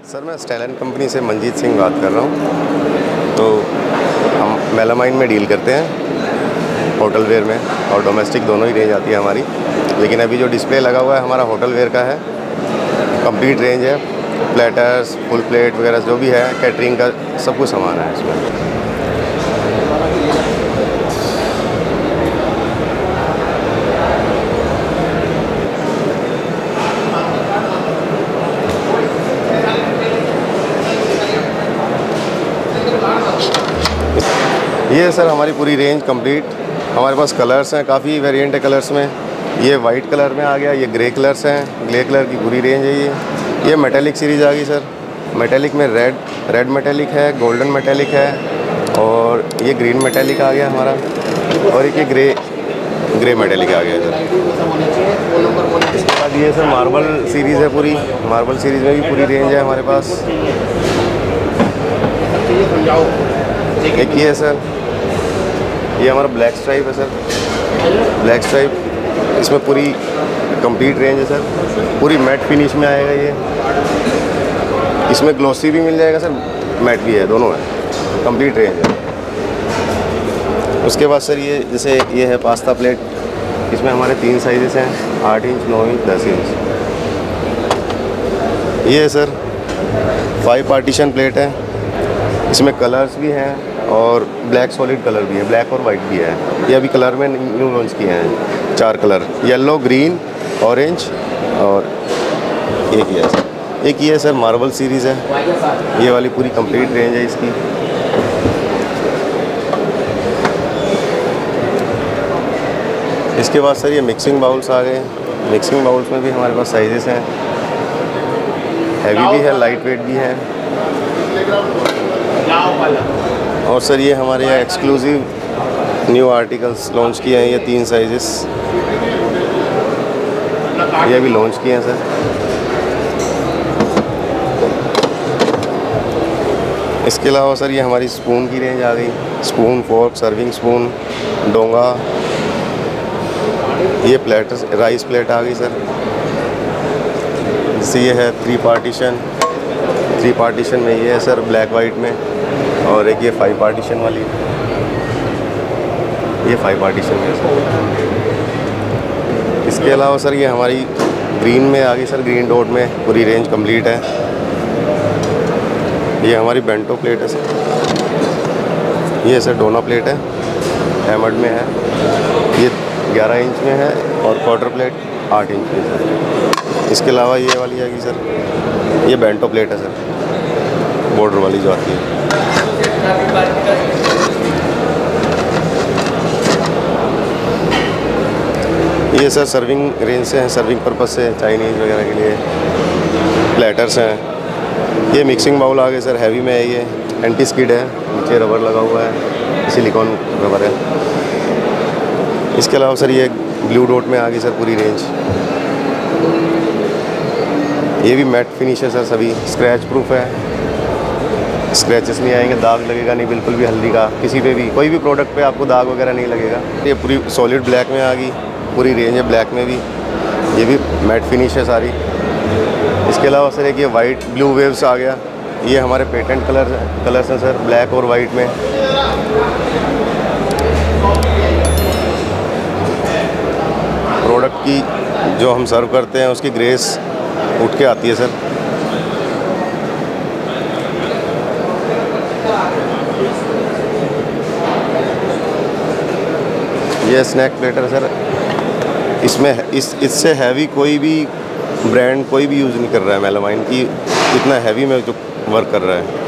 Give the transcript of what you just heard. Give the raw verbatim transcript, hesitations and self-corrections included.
Sir मैं स्टाइलन company से मंजीत सिंह बात कर रहा हूँ। तो हम मेलामाइन में डील करते हैं, होटल वेयर में और डोमेस्टिक दोनों ही रेंज आती है हमारी। लेकिन अभी जो डिस्प्ले लगा हुआ है हमारा होटल वेयर का है, कंप्लीट रेंज है, प्लेटर्स, फुल प्लेट वगैरह जो भी है, कैटरिंग का सब कुछ सामान है इसमें। ये है सर हमारी पूरी रेंज कंप्लीट। हमारे पास कलर्स हैं, काफ़ी वेरिएंट है कलर्स में। ये वाइट कलर में आ गया, ये ग्रे कलर्स हैं, ग्रे कलर की पूरी रेंज है। ये ये मेटेलिक सीरीज़ आ गई सर। मेटेलिक में रेड रेड मेटेलिक है, गोल्डन मेटेलिक है और ये ग्रीन मेटेलिक आ गया हमारा, और एक ये ग्रे ग्रे मेटेलिक आ गया सर। इसके बाद ये सर मार्बल सीरीज़ है पूरी। मार्बल सीरीज़ में भी पूरी रेंज है हमारे पास। एक ये है सर, ये हमारा ब्लैक स्ट्राइप है सर। ब्लैक स्ट्राइप, इसमें पूरी कंप्लीट रेंज है सर, पूरी मैट फिनिश में आएगा ये। इसमें ग्लॉसी भी मिल जाएगा सर, मैट भी है, दोनों है, कंप्लीट रेंज है। उसके बाद सर ये जैसे ये है पास्ता प्लेट, इसमें हमारे तीन साइजेस हैं, आठ इंच, नौ इंच, दस इंच। ये है सर फाइव पार्टीशन प्लेट है, इसमें कलर्स भी हैं और ब्लैक सॉलिड कलर भी है, ब्लैक और वाइट भी है। ये अभी कलर में न्यू लॉन्च किए हैं, चार कलर, येलो, ग्रीन, ऑरेंज और एक ये है सर। एक ये है सर मार्बल सीरीज़ है, ये वाली पूरी कंप्लीट रेंज है इसकी। इसके बाद सर ये मिक्सिंग बाउल्स आ गए। मिक्सिंग बाउल्स में भी हमारे पास साइजेस हैं, हैवी भी है, लाइट वेट भी है। और सर ये हमारे यहाँ एक्सक्लूसिव न्यू आर्टिकल्स लॉन्च किए हैं, ये तीन साइजेस ये अभी लॉन्च किए हैं सर। इसके अलावा सर ये हमारी स्पून की रेंज आ गई। स्पून, फोर्क, सर्विंग स्पून, डोंगा, ये प्लेटर्स, राइस प्लेट आ गई सर। जैसे ये है थ्री पार्टीशन, थ्री पार्टीशन में ये है सर ब्लैक वाइट में, और एक ये फाइव पार्टीशन वाली, ये फाइव पार्टीशन में है सर। इसके अलावा सर ये हमारी ग्रीन में आ गई सर, ग्रीन डॉट में पूरी रेंज कंप्लीट है। ये हमारी बेंटो प्लेट है सर। ये सर डोना प्लेट है, हैमर्ड में है, ये ग्यारह इंच में है और क्वार्टर प्लेट आठ इंच में है। इसके अलावा ये वाली आएगी सर, ये बेंटो प्लेट है सर, बॉर्डर वाली जो आती है। ये सर सर्विंग रेंज से हैं, सर्विंग पर्पस से, चाइनीज़ वगैरह के लिए प्लेटर्स हैं। ये मिक्सिंग बाउल आ गए सर, हैवी में है, ये एंटी स्किड है, नीचे रबर लगा हुआ है, सिलिकॉन रबर है। इसके अलावा सर ये ब्लू डॉट में आ गई सर पूरी रेंज। ये भी मैट फिनिश है सर, सभी स्क्रैच प्रूफ है, स्क्रैचेस नहीं आएंगे, दाग लगेगा नहीं बिल्कुल भी, हल्दी का किसी पे भी, कोई भी प्रोडक्ट पे आपको दाग वगैरह नहीं लगेगा। ये पूरी सॉलिड ब्लैक में आ गई, पूरी रेंज है ब्लैक में भी, ये भी मैट फिनिश है सारी। इसके अलावा सर एक ये वाइट ब्लू वेव्स आ गया, ये हमारे पेटेंट कलर कलर्स हैं सर, ब्लैक और वाइट में। प्रोडक्ट की जो हम सर्व करते हैं उसकी ग्रेस उठ के आती है सर। ये स्नैक प्लेटर है सर, इसमें इस इससे हैवी कोई भी ब्रांड कोई भी यूज़ नहीं कर रहा है मेलामाइन की, इतना हैवी में जो वर्क कर रहा है।